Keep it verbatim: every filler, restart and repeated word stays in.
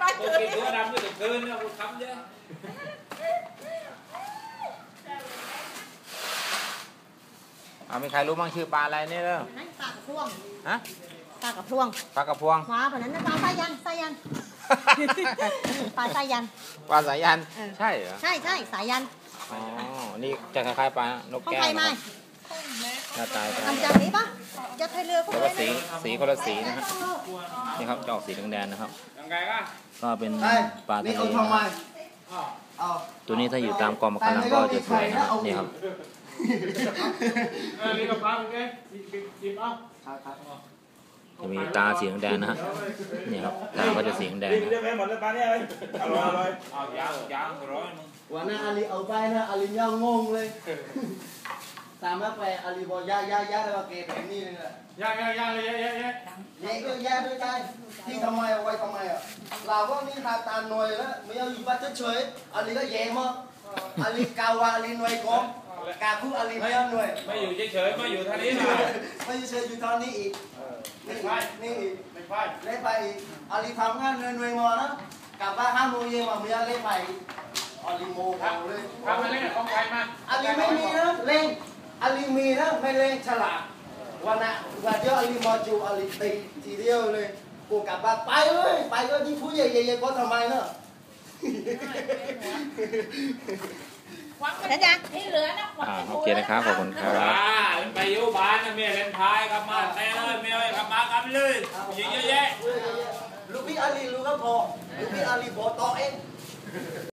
โอเคตัวดำอยู่ตะเกินนะคุณทำเยอะเอามีใครรู้บ้างชื่อปลาอะไรนี่เด้อนั่นปลากระพวงฮะปลากระพวงปลากระพวงมาแบบนั้นปลาสายันสายันปลาสายันปลาสายันใช่เหรอใช่ใช่สายันอ๋อนี่จะคล้ายๆปลานกแก้วนะหน้าตาทำจากนี้ปะจะไทยเรือพวกนี้สีสีคนละสีนะฮะนี่ครับจะออกสีแดงๆนะครับก็เป็นปลาทะเลตัวนี้ถ้าอยู่ตามกองมะขามก็จะสวยนะครับนี่ครับจะมีตาสีแดงนะฮะนี่ครับตาก็จะสีแดงนะวันนั้นอาลีเอาไปนะอาลีย่างงงเลยสามารถไปอาลีบอกย่าย่าย่าแล้วเกย์แบบนี้เลยแหละย่าย่าย่าเลยย่าย่าย่าย่าก็ย่าด้วยได้ที่ทำไมเอาไว้ทำไมอ่ะเราก็นี่ทาตาหน่วยแล้วไม่เอาอยู่บ้านเฉยๆอาลีก็แย่มากอาลีกาวาอาลีหน่วยกองกาคู่อาลีไม่เอาหน่วยไม่อยู่เฉยๆไม่อยู่ท่านี้นะไม่อยู่เฉยอยู่ตอนนี้อีกนี่นี่อีกเล่นไปอีกอาลีทำงานหน่วยหน่วยมอนะกลับบ้านห้าโมงเย็นมาเมียเล่นไปอาลีโมเอาเลยทำมาเล่นของใครมาอาลีไม่มีนะเล่นอาลีมีนะไม่เล่นฉลาดวันน่ะวันเดียวอาลีมาจูอาลีตีทีเดียวเลยกูกลับบ้านไปเลยไปก็ยิ่งพูดใหญ่ๆก็ทำไมเนาะนะจ๊ะที่เหลือนะโอเคนะครับขอบคุณครับไปอยู่บ้านนะเมียเล่นพายกลับมาแต่เลยเมียกลับมากลับเลยยิงเยอะแยะลูกพี่อาลีลูกก็พอลูกพี่อาลีพอต่อเอง